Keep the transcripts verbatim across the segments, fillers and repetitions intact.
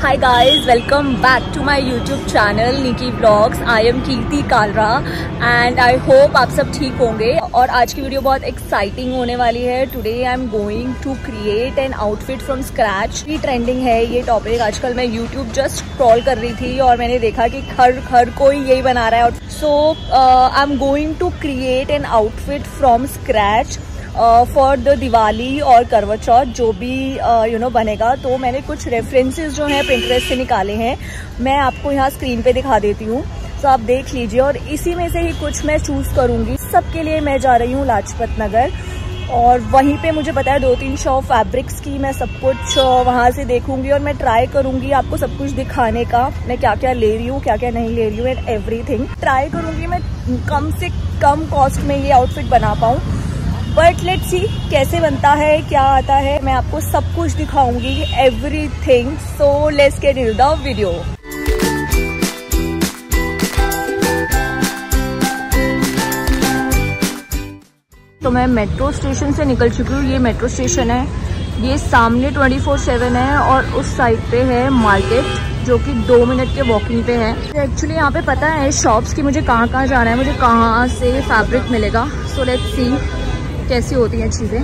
Hi guys, welcome back to my YouTube channel Nikki Vlogs. I am Kirti Kalra and I hope आप सब ठीक होंगे। और आज की वीडियो बहुत एक्साइटिंग होने वाली है। Today I am going to create an outfit from scratch। ये ट्रेंडिंग है ये टॉपिक, आजकल मैं YouTube जस्ट स्क्रॉल कर रही थी और मैंने देखा कि हर हर कोई यही बना रहा है। So I am going to create an outfit from scratch for the Diwali और करवा चौथ, जो भी यू नो बनेगा। तो मैंने कुछ रेफरेंसेस जो हैं पिंटरेस्ट से निकाले हैं, मैं आपको यहाँ स्क्रीन पे दिखा देती हूँ, तो आप देख लीजिए। और इसी में से ही कुछ मैं चूज़ करूँगी। सबके लिए मैं जा रही हूँ लाजपत नगर, और वहीं पे मुझे पता है दो तीन शॉप फैब्रिक्स की, मैं सब कुछ वहाँ से देखूंगी और मैं ट्राई करूँगी आपको सब कुछ दिखाने का, मैं क्या क्या ले रही हूँ क्या क्या नहीं ले रही हूँ एंड एवरीथिंग। ट्राई करूँगी मैं कम से कम कॉस्ट में ये आउटफिट बना पाऊँ, बट लेट्स सी कैसे बनता है, क्या आता है, मैं आपको सब कुछ दिखाऊंगी, everything. So let's get into the video. तो मैं मेट्रो स्टेशन से निकल चुकी हूँ। ये मेट्रो स्टेशन है, ये सामने ट्वेंटी फोर सेवन है और उस साइड पे है मार्केट, जो कि दो मिनट के वॉकिंग पे है। एक्चुअली यहाँ पे पता है शॉप्स की मुझे कहाँ कहाँ जाना है, मुझे कहाँ से फैब्रिक मिलेगा। सो लेट्स सी कैसी होती हैं चीज़ें।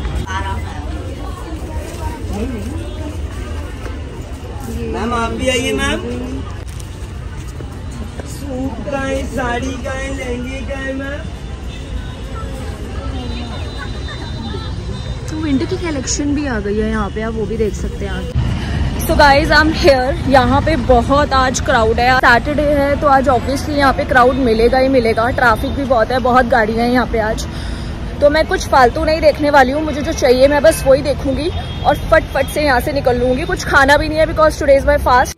मैम आप भी आइए मैम। सूट का है, साड़ी का है, लहंगे का है मैम। तो विंटर की कलेक्शन भी आ गई है यहाँ पे, आप वो भी देख सकते हैं आगे। So guys I am here. यहाँ पे बहुत आज क्राउड है, सैटरडे है तो आज ऑब्वियसली यहाँ पे क्राउड मिलेगा ही मिलेगा। ट्रैफिक भी बहुत है, बहुत गाड़ियाँ हैं यहाँ पे आज। तो मैं कुछ फालतू नहीं देखने वाली हूँ, मुझे जो चाहिए मैं बस वही देखूंगी और फट फट से यहाँ से निकल लूंगी। कुछ खाना भी नहीं है because today is my fast.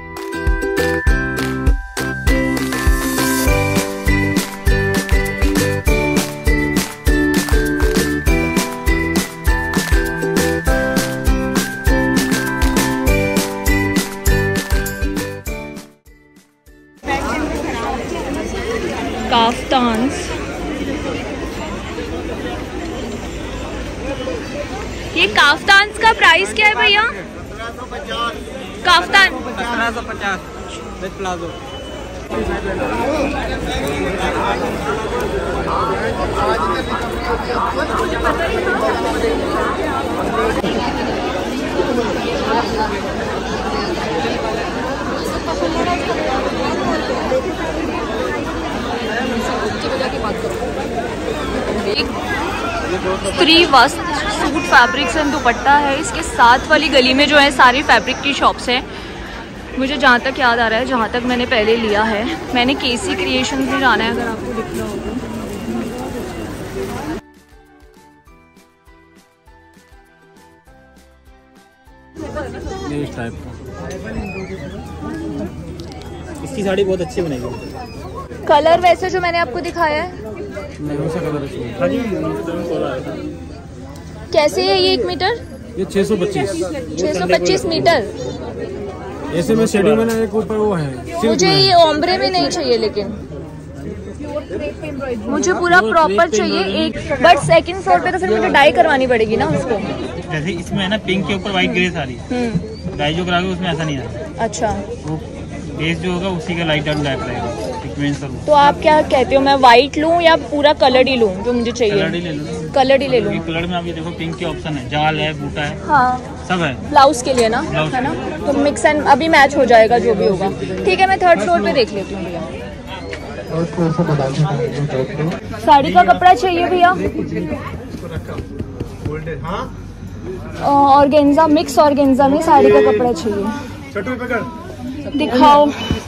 Kaftans, ये काफ्तान्स का प्राइस क्या है भैया? काफ्तान सत्रह सौ पचास विद प्लाजो। स्त्री वस्त्र सूट फैब्रिक्स एंड दुपट्टा है। इसके साथ वाली गली में जो है सारी फैब्रिक की शॉप्स हैं। मुझे जहाँ तक याद आ रहा है, जहाँ तक मैंने पहले लिया है, मैंने केसी क्रिएशंस में जाना है, अगर आपको दिख रहा होगा। इस टाइप का इसकी साड़ी बहुत अच्छी बनेगी। कलर वैसे जो मैंने आपको दिखाया है कैसे है ये? एक मीटर ये छह सौ पच्चीस छह सौ पच्चीस मीटर। ऐसे में शेडिंग में ना एक ऊपर वो है। मुझे ये ओम्ब्रे में नहीं चाहिए, लेकिन मुझे पूरा प्रॉपर चाहिए एक। बट सेकंड फ्लोर पे तो फिर मुझे डाई करवानी पड़ेगी ना उसको। जैसे इसमें है ना पिंक के ऊपर व्हाइट ग्रे साड़ी, डाई जो कराओगे उसमें ऐसा नहीं आएगा। अच्छा, वो बेस जो होगा उसी का लाइट डाउन ब्लैक रहेगा। तो आप क्या कहते हो, मैं व्हाइट लूं या पूरा कलर ही लूं जो मुझे चाहिए? कलर ही ले लो। कलर ही ले लूं। कलर में आप ये देखो पिंक के ऑप्शन है, जाल है, बूटा है, हाँ सब है ब्लाउज के लिए ना, है ना? तो मिक्स एंड अभी मैच हो जाएगा जो भी होगा। ठीक है, मैं थर्ड फ्लोर पे देख लेती हूँ भैया। साड़ी का कपड़ा चाहिए भैया, ऑर्गेन्जा, मिक्स ऑर्गेन्जा में साड़ी का कपड़ा चाहिए। दिखाओ।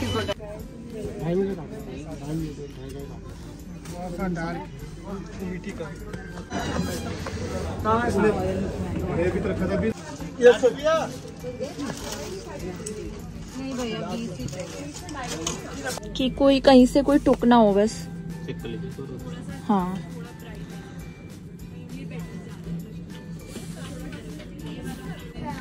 कि कोई कहीं से कोई टुक ना हो बस। हाँ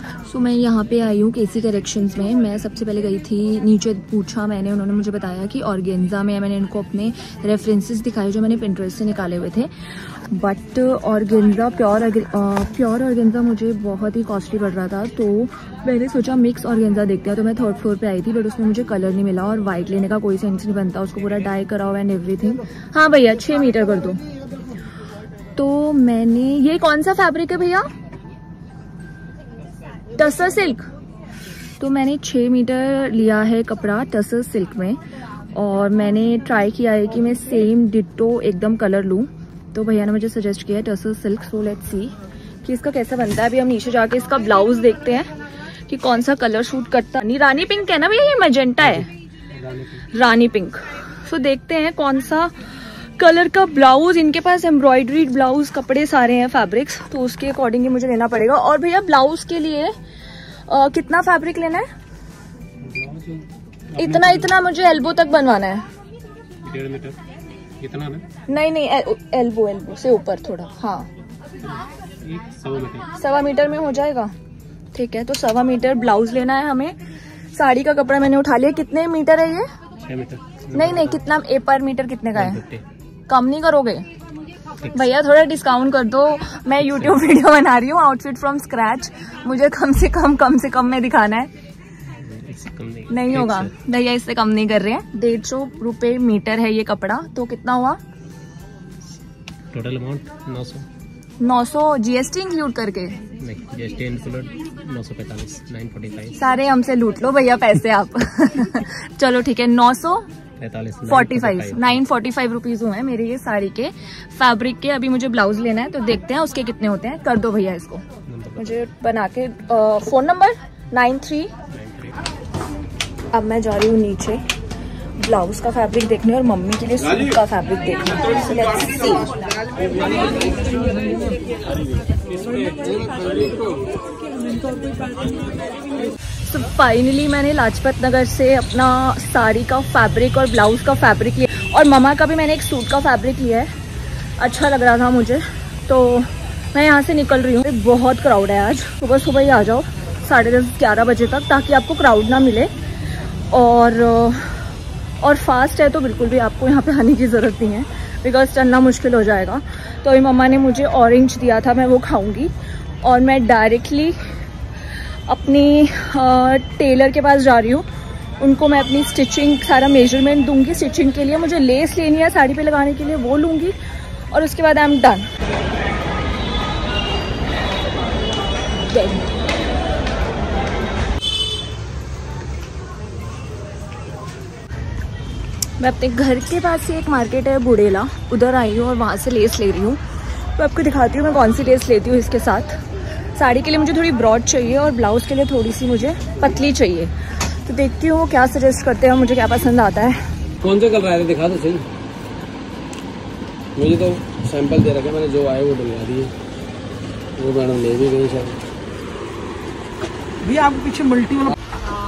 सो so, मैं यहाँ पे आई हूँ केसी कलेक्शंस में। मैं सबसे पहले गई थी, नीचे पूछा मैंने, उन्होंने मुझे बताया कि ऑर्गेन्जा में, मैंने इनको अपने रेफरेंसेस दिखाए जो मैंने पिंटरेस्ट से निकाले हुए थे। But organza, pure pure organza मुझे बहुत ही कॉस्टली पड़ रहा था, तो मैंने सोचा मिक्स ऑर्गेन्जा देखते हैं। तो मैं थर्ड फ्लोर पे आई थी, बट उसमें मुझे कलर नहीं मिला और वाइट लेने का कोई सेंस नहीं बनता, उसको पूरा डाई करा हुआ एंड एवरीथिंग। हाँ भैया छः मीटर कर दो। तो मैंने, ये कौन सा फैब्रिक है भैया? टसर सिल्क। तो मैंने छः मीटर लिया है कपड़ा टसर सिल्क में, और मैंने ट्राई किया है कि मैं सेम डिट्टो एकदम कलर लूँ। तो भैया ने मुझे सजेस्ट किया है tussar silk. So let's see कि इसका कैसा बनता है। अभी हम नीचे जाके इसका ब्लाउज देखते हैं कि कौन सा कलर सूट करता है। नहीं, रानी पिंक है ना भैया? ये मैजेंटा है, रानी पिंक। सो देखते हैं कौन सा कलर का ब्लाउज। इनके पास एम्ब्रॉयडरी ब्लाउज कपड़े सारे हैं, फैब्रिक्स, तो उसके अकॉर्डिंग ही मुझे लेना पड़ेगा। और भैया ब्लाउज के लिए आ, कितना फैब्रिक लेना है? इतना इतना मुझे एल्बो तक बनवाना है। डेढ़ मीटर इतना ना? नहीं नहीं, एल, एल्बो एल्बो से ऊपर थोड़ा। हाँ, सवा मीटर सवा मीटर में हो जाएगा। ठीक है, तो सवा मीटर ब्लाउज लेना है हमें। साड़ी का कपड़ा मैंने उठा लिया। कितने मीटर है ये? छह मीटर। नहीं नहीं, कितना ए पर मीटर कितने का है? कम नहीं करोगे भैया? थोड़ा डिस्काउंट कर दो। मैं यूट्यूब वीडियो बना रही हूँ, आउटफिट फ्रॉम स्क्रैच, मुझे कम से कम कम से कम में दिखाना है। कम नहीं, नहीं होगा भैया, इससे कम नहीं कर रहे हैं। डेढ़ सौ रुपये मीटर है ये कपड़ा। तो कितना हुआ टोटल अमाउंट? नौ सौ। नौ सौ जीएसटी इंक्लूड करके? नहीं, जीएसटी इंक्लूड नौ सौ पैंतालीस, नाइन फोर्टी फाइव। सारे हमसे लूट लो भैया पैसे आप। चलो ठीक है, नौ सौ forty five, nine forty five rupees हुए हैं मेरे ये साड़ी के फैब्रिक के। अभी मुझे ब्लाउज लेना है, तो देखते हैं उसके कितने होते हैं। कर दो भैया इसको मुझे बना के। Phone number nine three. अब मैं जा रही हूँ नीचे ब्लाउज का फैब्रिक देखने और मम्मी के लिए सूट का फैब्रिक देखने। So let's see. So finally मैंने लाजपत नगर से अपना साड़ी का फैब्रिक और ब्लाउज का फैब्रिक लिया, और मम्मा का भी मैंने एक सूट का फैब्रिक लिया है। अच्छा लग रहा था मुझे, तो मैं यहाँ से निकल रही हूँ। बहुत क्राउड है आज, सुबह सुबह ही आ जाओ साढ़े दस ग्यारह बजे तक, ताकि आपको क्राउड ना मिले। और और फास्ट है तो बिल्कुल भी आपको यहाँ पे आने की ज़रूरत नहीं है, बिकॉज चलना मुश्किल हो जाएगा। तो अभी मम्मा ने मुझे ऑरेंज दिया था, मैं वो खाऊंगी, और मैं डायरेक्टली अपनी टेलर के पास जा रही हूँ। उनको मैं अपनी स्टिचिंग सारा मेजरमेंट दूंगी। स्टिचिंग के लिए मुझे लेस लेनी है साड़ी पे लगाने के लिए, वो लूँगी, और उसके बाद आई एम डन। मैं अपने घर के पास से एक मार्केट है बुड़ेला, उधर आई हूँ और वहाँ से लेस ले रही हूँ। तो आपको दिखाती हूँ मैं कौन सी लेस लेती हूँ इसके साथ। साड़ी के लिए मुझे थोड़ी ब्रॉड चाहिए और ब्लाउज के लिए थोड़ी सी मुझे पतली चाहिए। तो देखती हूँ वो क्या सजेस्ट करते हैं, मुझे क्या पसंद आता है। कौन से कलर आए थे दिखा दो सही। मुझे तो सैंपल दे रखे, मैंने जो आए वो दिलवा दिए, वो मैडम ले भी गई शायद। भैया आपके पीछे मल्टी वाला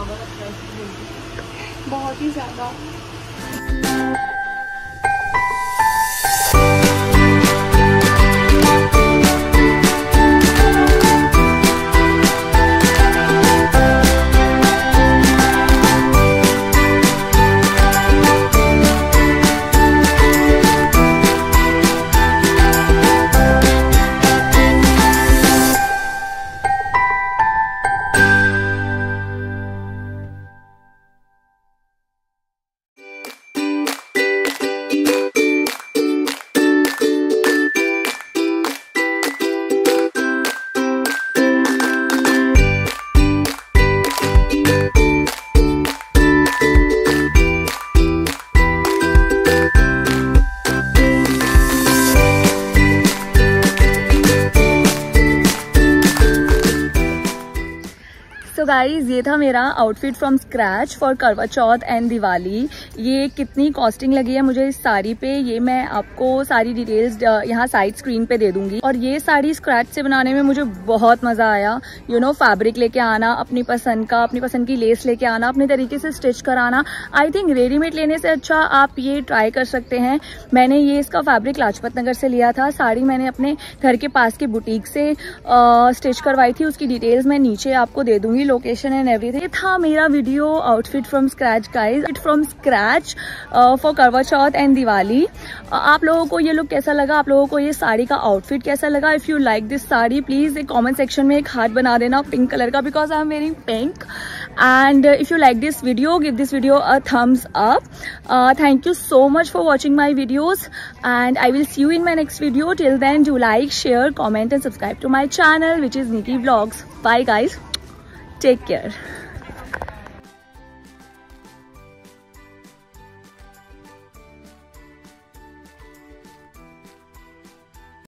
बहुत ही ज़्यादा गाइज ये था मेरा outfit from scratch for Karva Chauth and Diwali. ये कितनी कॉस्टिंग लगी है मुझे इस साड़ी पे, ये मैं आपको सारी डिटेल्स यहाँ साइड स्क्रीन पे दे दूंगी। और ये साड़ी स्क्रैच से बनाने में मुझे बहुत मजा आया। यू नो फैब्रिक लेके आना अपनी पसंद का, अपनी पसंद की लेस लेके आना, अपने तरीके से स्टिच कराना। आई थिंक रेडीमेड लेने से अच्छा आप ये ट्राई कर सकते हैं। मैंने ये इसका फैब्रिक लाजपत नगर से लिया था। साड़ी मैंने अपने घर के पास के बुटीक से स्टिच करवाई थी, उसकी डिटेल्स मैं नीचे आपको दे दूंगी, लोकेशन एंड एवरीथिंग। ये था मेरा video outfit from scratch guys, it from scratch for Karva Chauth and Diwali. आप लोगों को ये लुक कैसा लगा, आप लोगों को ये साड़ी का आउटफिट कैसा लगा? If you like this sari please एक कमेंट सेक्शन में एक हार्ट बना देना पिंक कलर का, because I am wearing pink. And if you like this video give this video a thumbs up. Thank you so much for watching my videos, and I will see you in my next video. Till then, do like, share, comment and subscribe to my channel, which is Nikki Vlogs. Bye guys, take care.